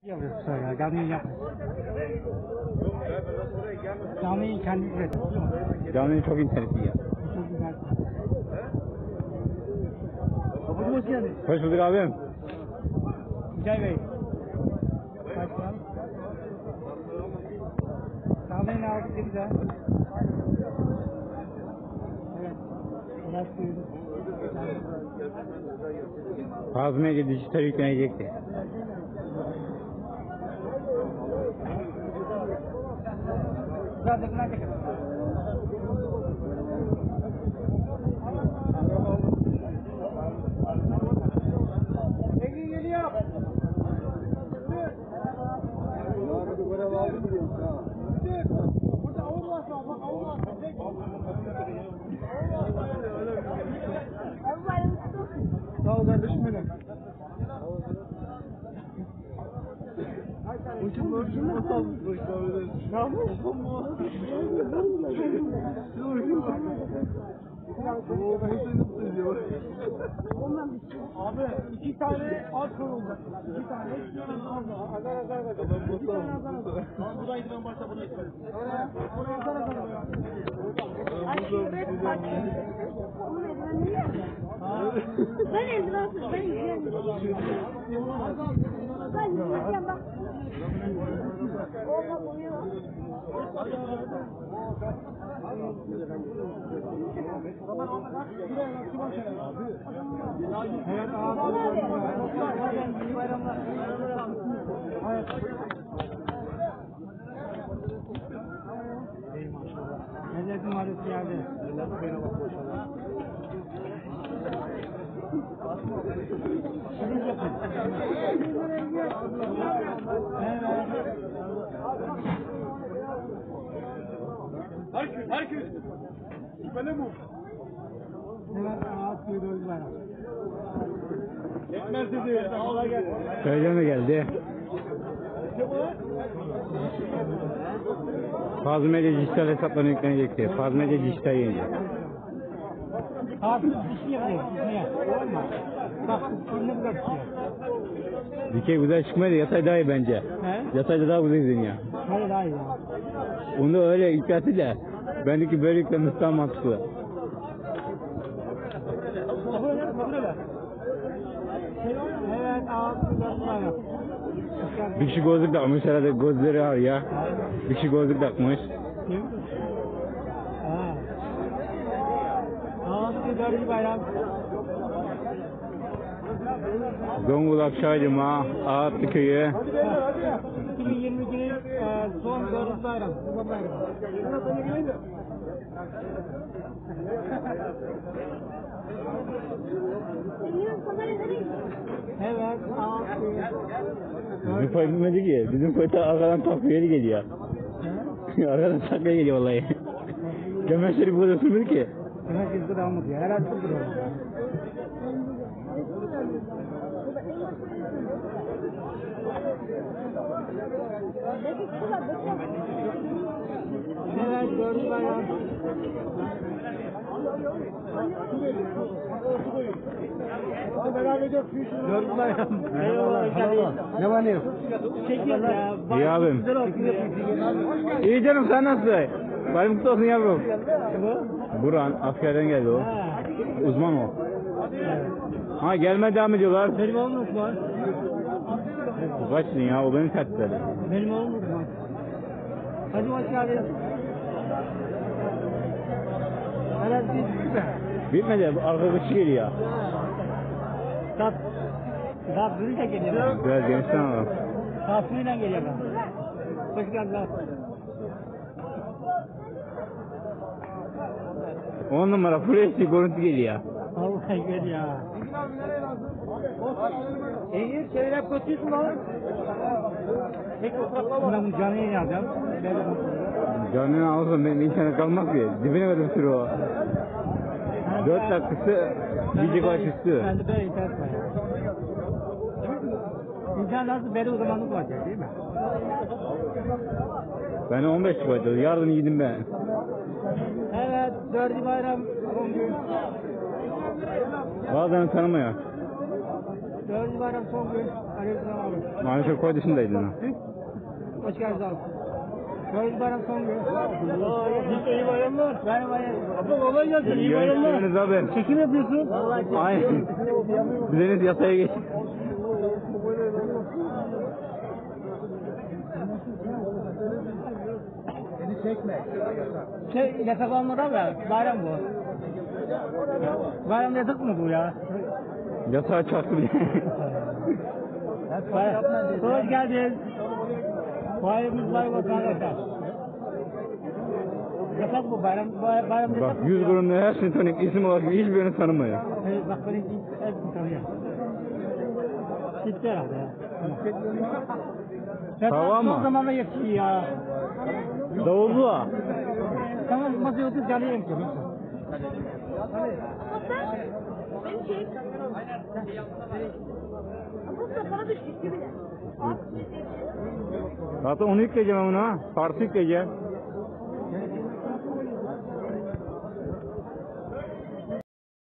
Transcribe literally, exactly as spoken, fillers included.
Yapıyoruz sonra, canlıyı yapıyoruz. Canlıyı kendi üretiyoruz. Canlıyı çok interneti ya. Çok güzel. Kapıcı hoş geldin. Hoş bulduk abim. Mücay Bey. Başkan. Canlıyı aldık ne güzel. Evet. Biraz suyunu. Fazla Ege dijital yüklenecekti. Biraz yakından çekelim. Peki geliyor. Burada avul varsa bak avul varsa. Sağ ol kardeşim benim. Uçum uçum nasıl? Namus mu? Abi iki tane alt oldu. İki tane. Azar azar azar. İki tane azar azar. Burayı ben başta bunu istedim. Buraya azar azar. Ben eldivensiz, ben yiyeceğim. Ben yiyeceğim bak. Oğlum uyuyor. Evet abi. Milletin varisi geldi. Herkes, herkes. Böyle mi? Evet, ağaç duyduğunuz var. Yetmez dedi. Allah gel. Söyle mi geldi? Fazla Medya dijital hesaplarına yüklenecekti. Fazla Medya dijital yayıncı. Abi bir şey yapayım. Ne? Olma. Bak, şimdi burada bir şey yap. Dikey güzel çıkmadı. Yatay daha iyi bence. He? Yatayda daha güzel izleniyor ya. Hayır hayır ya. Onu öyle yükseltti de. Bendeki böyle yüklenmesi daha mantıklı. Kabul eder, kabul eder. Evet, ağaç duyduğunuz var. Bir kişi gözlük takmış herhalde, gözleri var ya. Bir kişi gözlük takmış. Kim? Ha. Ağaç duyduğunuz bayram. Zonguldak Şahinima, Ağatlı Köyü. iki bin yirmi ikinin e, son dördüncü bayram. Kurban bayramı. Evet, ağaç duyuyor. Bizim pay bilmedi ki. Bizim pay ta arkadan takviyeli geliyor. Arkadan takviye geliyor vallahi. Kemençleri burada sürmüyor ki. Demek ki burada olmadı ya. Herhalde burada olmadı. Evet, dördüncü bayram. Dördüncü bayram. Eyvallah. Ne var ne yok? Çekiyor ya. İyi abim. İyi canım, sen nasılsın? Bayram kutlu olsun yavrum. Buran askerden geldi o. Uzman o. Ha gelmeye devam ediyorlar. Benim oğlum Osman. Kaçsın ya, o benim tertipleri. Benim oğlum Osman. Hadi hoş geldin. Hala bir mi? Bitmedi, arka kışı geliyor. Tat. Daha biri de geliyor. Biraz gençten alalım. Tasmıyla geliyor ben. Hoş geldin. On numara full H D görüntü geliyor. Allah geliyor. İyi şeyler kötüsün lan. Tek oturakla var. Ben canlı yayın yapacağım. Canını alırsan benim internet kalmaz ki. Dibine kadar sürü o. Dört dakikası bir gigabayt üstü. Ben de böyle internet var. İnternet nasıl beri uzmanlık var değil mi? Ben on beş gigabayt oldu. Yarın yedim ben. Evet, dördü bayram son gün. Bazen tanımıyor. Dördü bayram son gün. Aleykümselam abi. Maalesef koy dışındaydın ha. Hoş geldiniz abi. Gördük bayram son günü. Biz iyi bayramlar. Ben bayram. Abla kolay gelsin. İyi bayramlar. Görüşürüz abi. Çekim yapıyorsun. Vallahi Aynen. Bizeniz yasaya geç. Beni çekme. Şey yasak olmadı abi. Bayram bu. Bayram yasak mı bu ya? Yasağa çarptı bile. Bayram. Hoş geldin. Bayramımız var arkadaşlar. Yasak bu bayram. Bay- Bayram yasak Bak mı yüz ya? grubunda her şeyi tanıyıp isim olarak hiçbirini tanımıyor. Evet, bak beni hep tanıyor. Gitti herhalde ya. Ya Tamam daha mı? Son zamanda yetişiyor ya. Davullu ha. Tamam masaya otur canlıyım ki. Beni çek. Bu kafana düştük gibi de. Zaten onu yükleyeceğim ben buna. Farklı yükleyeceğim.